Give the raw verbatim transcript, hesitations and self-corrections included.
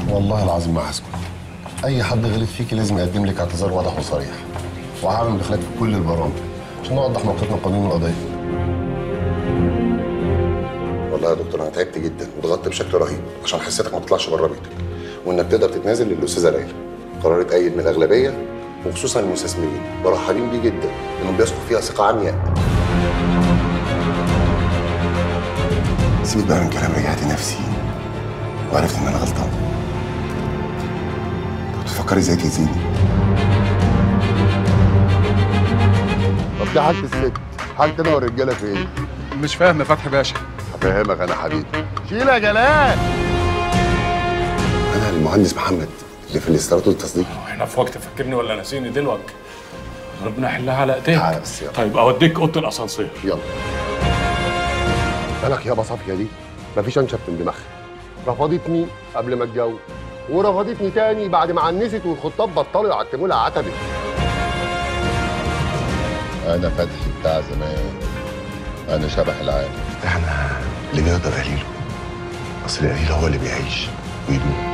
والله العظيم ما هسكت. اي حد غلط فيكي لازم يقدم لك اعتذار واضح وصريح، وهعمل مداخلات في كل البرامج عشان نوضح موقفنا القانوني من القضيه. والله يا دكتور انا تعبت جدا وضغطت بشكل رهيب عشان حسيتك ما تطلعش بره بيتك، وانك تقدر تتنازل للاستاذه ليلى. قرار اتأيد من الاغلبيه وخصوصا المستثمرين، مرحبين بيه جدا لانهم بيثقوا فيها ثقه عمياء. سيبك بقى من كلام رجعت نفسي وعرفت ان انا غلطان. طب بتفكري ازاي تأذيني؟ طب دي حالة الست، حالة انا والرجاله في ايه؟ مش فاهم يا فتحي باشا. هفهمك انا حبيبي. شيل يا جلال. انا المهندس محمد اللي في الاستيراد والتصدير. احنا في وقت فكرني ولا ناسيني دلوقتي؟ ربنا يحلها على ايديك. تعالى بس يلا. طيب اوديك اوضه الاسانسير. يلا. بالك يابا صافيه دي مفيش انشف من دماغها. رفضتني قبل ما اتجوز ورفضتني تاني بعد ما عنست والخطاب بطلوا يعتموا لها عتبه. انا فتحي بتاع زمان، انا شبح العالم. احنا اللي بيقدر قليله، اصل القليل هو اللي بيعيش ويدوم.